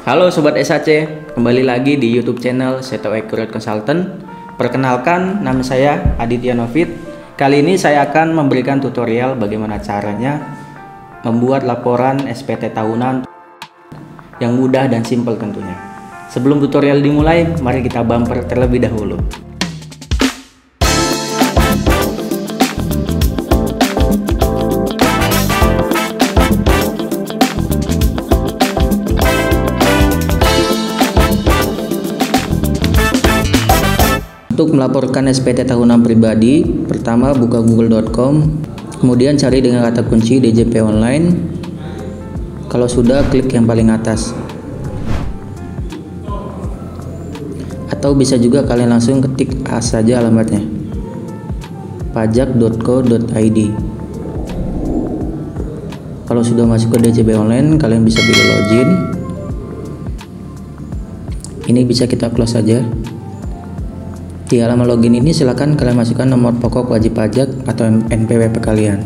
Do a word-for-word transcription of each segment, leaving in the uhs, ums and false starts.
Halo Sobat S A C, kembali lagi di YouTube channel Seto Accurate Consultant. Perkenalkan, nama saya Aditya Novit. Kali ini saya akan memberikan tutorial bagaimana caranya membuat laporan S P T tahunan yang mudah dan simpel tentunya. Sebelum tutorial dimulai, mari kita bumper terlebih dahulu. Untuk melaporkan S P T tahunan pribadi, pertama buka google dot com, kemudian cari dengan kata kunci D J P online. Kalau sudah, klik yang paling atas. Atau bisa juga kalian langsung ketik A saja alamatnya, pajak dot co dot i d. Kalau sudah masuk ke D J P online, kalian bisa pilih login. Ini bisa kita close saja. Di halaman login ini silakan kalian masukkan nomor pokok wajib pajak atau N P W P kalian.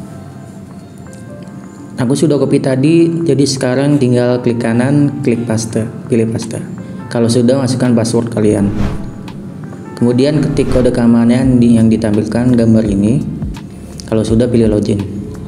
Aku sudah copy tadi, jadi sekarang tinggal klik kanan, klik paste, pilih paste. Kalau sudah, masukkan password kalian. Kemudian ketik kode keamanan yang ditampilkan gambar ini. Kalau sudah, pilih login.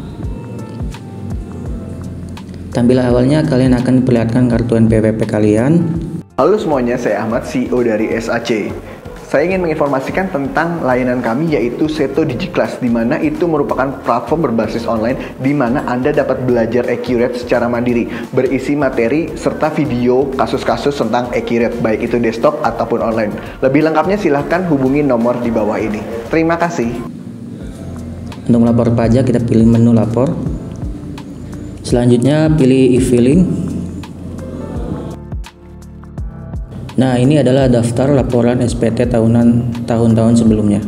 Tampilan awalnya kalian akan diperlihatkan kartu N P W P kalian. Halo semuanya, saya Ahmad, C E O dari S A C. Saya ingin menginformasikan tentang layanan kami, yaitu Seto DigiClass, di mana itu merupakan platform berbasis online di mana Anda dapat belajar Accurate secara mandiri, berisi materi serta video kasus-kasus tentang Accurate, baik itu desktop ataupun online. Lebih lengkapnya silahkan hubungi nomor di bawah ini. Terima kasih. Untuk melapor pajak, kita pilih menu lapor. Selanjutnya pilih e-filing. Nah, ini adalah daftar laporan S P T tahunan tahun-tahun sebelumnya.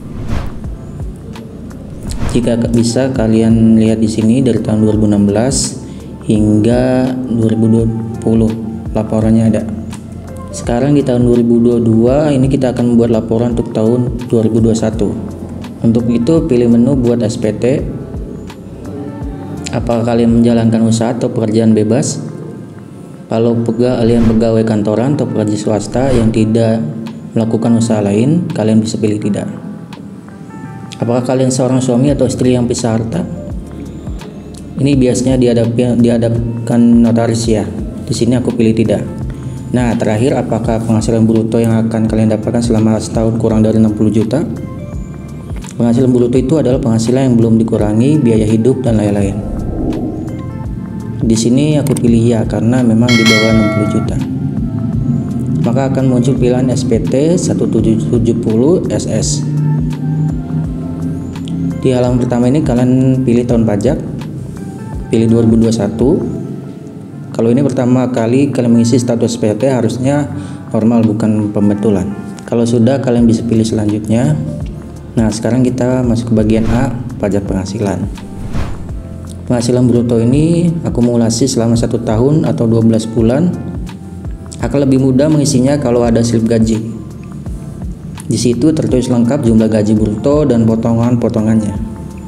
Jika bisa kalian lihat di sini dari tahun dua ribu enam belas hingga dua ribu dua puluh laporannya ada. Sekarang di tahun dua ribu dua puluh dua ini kita akan membuat laporan untuk tahun dua ribu dua puluh satu. Untuk itu pilih menu buat S P T. Apakah kalian menjalankan usaha atau pekerjaan bebas? Kalau kalian pegawai kantoran atau pekerja swasta yang tidak melakukan usaha lain, kalian bisa pilih tidak. Apakah kalian seorang suami atau istri yang pisah harta? Ini biasanya dihadapi, dihadapkan notaris ya. Di sini aku pilih tidak. Nah, terakhir, apakah penghasilan bruto yang akan kalian dapatkan selama setahun kurang dari enam puluh juta? Penghasilan bruto itu adalah penghasilan yang belum dikurangi biaya hidup dan lain-lain. Di sini aku pilih ya karena memang di bawah enam puluh juta. Maka akan muncul pilihan S P T seribu tujuh ratus tujuh puluh S S. Di halaman pertama ini kalian pilih tahun pajak, pilih dua ribu dua puluh satu. Kalau ini pertama kali kalian mengisi status S P T, harusnya normal bukan pembetulan. Kalau sudah, kalian bisa pilih selanjutnya. Nah, sekarang kita masuk ke bagian A, pajak penghasilan. Penghasilan bruto ini akumulasi selama satu tahun atau dua belas bulan. Akan lebih mudah mengisinya kalau ada slip gaji. Di situ tertulis lengkap jumlah gaji bruto dan potongan-potongannya.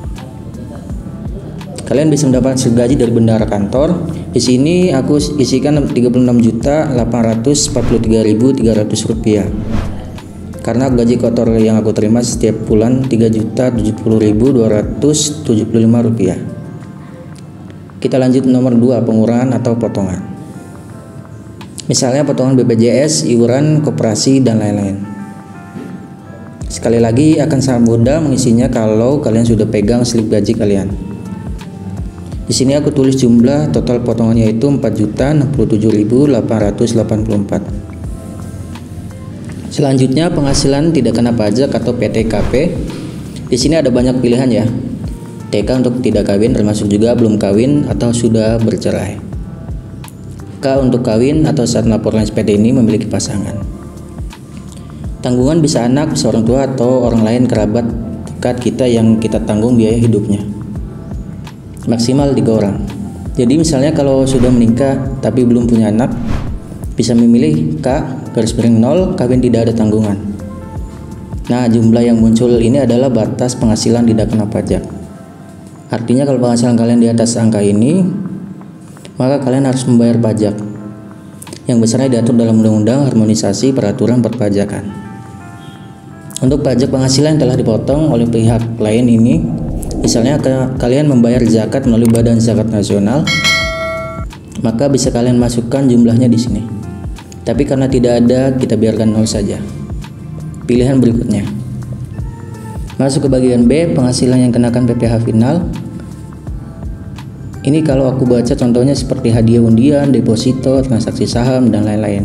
Kalian bisa mendapatkan slip gaji dari bendahara kantor. Di sini aku isikan tiga puluh enam juta delapan ratus empat puluh tiga ribu tiga ratus rupiah. Karena gaji kotor yang aku terima setiap bulan tiga juta tujuh puluh ribu dua ratus tujuh puluh lima rupiah. Kita lanjut nomor dua, pengurangan atau potongan. Misalnya potongan B P J S, iuran, koperasi, dan lain-lain. Sekali lagi, akan sangat mudah mengisinya kalau kalian sudah pegang slip gaji kalian. Di sini aku tulis jumlah total potongannya yaitu empat juta enam puluh tujuh ribu delapan ratus delapan puluh empat. Selanjutnya, penghasilan tidak kena pajak atau P T K P. Di sini ada banyak pilihan ya. T K untuk tidak kawin, termasuk juga belum kawin atau sudah bercerai. K untuk kawin atau saat melaporkan S P T ini memiliki pasangan. Tanggungan bisa anak, seorang tua, atau orang lain kerabat dekat kita yang kita tanggung biaya hidupnya. Maksimal tiga orang. Jadi misalnya kalau sudah menikah tapi belum punya anak, bisa memilih K garis miring nol, kawin tidak ada tanggungan. Nah, jumlah yang muncul ini adalah batas penghasilan tidak kena pajak. Artinya kalau penghasilan kalian di atas angka ini, maka kalian harus membayar pajak. yang besarnya diatur dalam Undang-Undang Harmonisasi Peraturan Perpajakan. Untuk pajak penghasilan yang telah dipotong oleh pihak lain ini, misalnya kalian membayar zakat melalui Badan Zakat Nasional, maka bisa kalian masukkan jumlahnya di sini. Tapi karena tidak ada, kita biarkan nol saja. Pilihan berikutnya. Masuk ke bagian B, penghasilan yang kenakan P P H final. Ini kalau aku baca contohnya seperti hadiah undian, deposito, transaksi saham, dan lain-lain.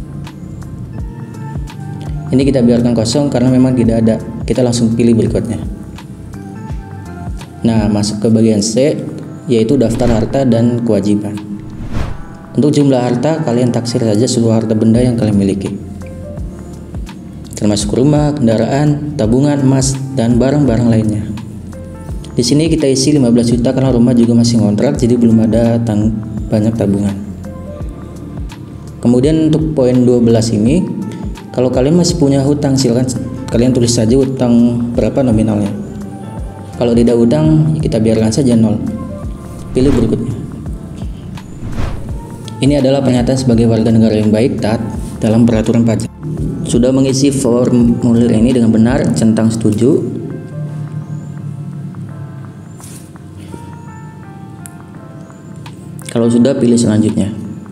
Ini kita biarkan kosong karena memang tidak ada. Kita langsung pilih berikutnya. Nah, masuk ke bagian C, yaitu daftar harta dan kewajiban. Untuk jumlah harta, kalian taksir saja seluruh harta benda yang kalian miliki, termasuk rumah, kendaraan, tabungan, emas, dan barang-barang lainnya. Di sini kita isi lima belas juta karena rumah juga masih ngontrak, jadi belum ada tang banyak tabungan. Kemudian untuk poin dua belas ini, kalau kalian masih punya hutang, silakan kalian tulis saja hutang berapa nominalnya. Kalau tidak hutang, kita biarkan saja nol. Pilih berikutnya. Ini adalah pernyataan sebagai warga negara yang baik, taat dalam peraturan pajak. Sudah mengisi formulir ini dengan benar, centang setuju. Kalau sudah, pilih selanjutnya.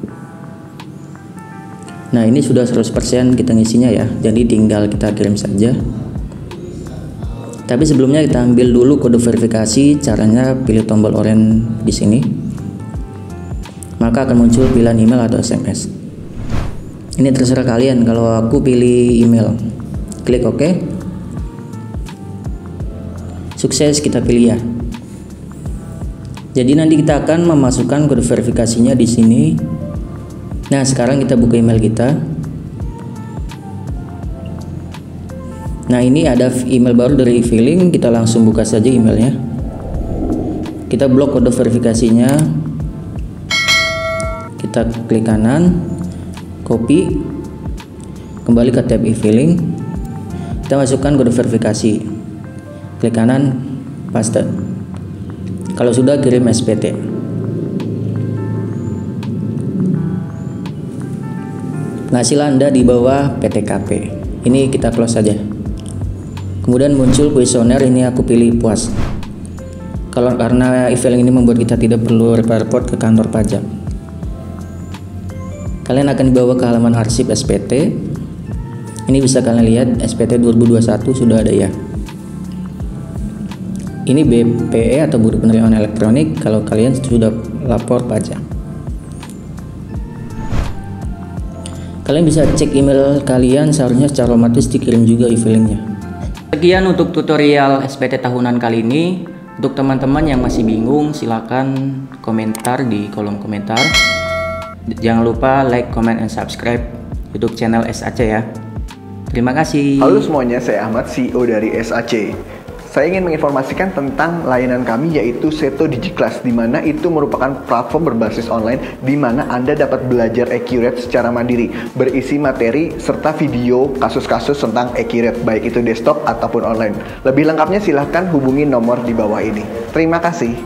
Nah, ini sudah seratus persen kita ngisinya ya, jadi tinggal kita kirim saja. Tapi sebelumnya kita ambil dulu kode verifikasi. Caranya pilih tombol oranye di sini. Maka akan muncul pilihan email atau S M S. Ini terserah kalian, kalau aku pilih email. Klik OK. Sukses, kita pilih ya. Jadi nanti kita akan memasukkan kode verifikasinya di sini. Nah, sekarang kita buka email kita. Nah, ini ada email baru dari e-filing, kita langsung buka saja emailnya. Kita blok kode verifikasinya. Kita klik kanan, copy, kembali ke tab e-filing. Kita masukkan kode verifikasi. Klik kanan, paste. Kalau sudah, kirim S P T. Penghasilan Anda di bawah P T K P. Ini kita close saja. Kemudian muncul kuesioner, ini aku pilih puas. Kalau karena e-filing ini membuat kita tidak perlu report ke kantor pajak. Kalian akan dibawa ke halaman arsip S P T. Ini bisa kalian lihat S P T dua ribu dua puluh satu sudah ada ya. Ini B P E atau Buku Penerimaan Elektronik kalau kalian sudah lapor pajak. Kalian bisa cek email kalian, seharusnya secara otomatis dikirim juga e-filingnya. Sekian untuk tutorial S P T tahunan kali ini. Untuk teman-teman yang masih bingung, silakan komentar di kolom komentar. Jangan lupa like, comment, and subscribe YouTube channel S A C ya. Terima kasih. Halo semuanya, saya Ahmad, C E O dari S A C. Saya ingin menginformasikan tentang layanan kami yaitu Seto DigiClass, di mana itu merupakan platform berbasis online di mana Anda dapat belajar Accurate secara mandiri, berisi materi serta video kasus-kasus tentang Accurate, baik itu desktop ataupun online. Lebih lengkapnya silahkan hubungi nomor di bawah ini. Terima kasih.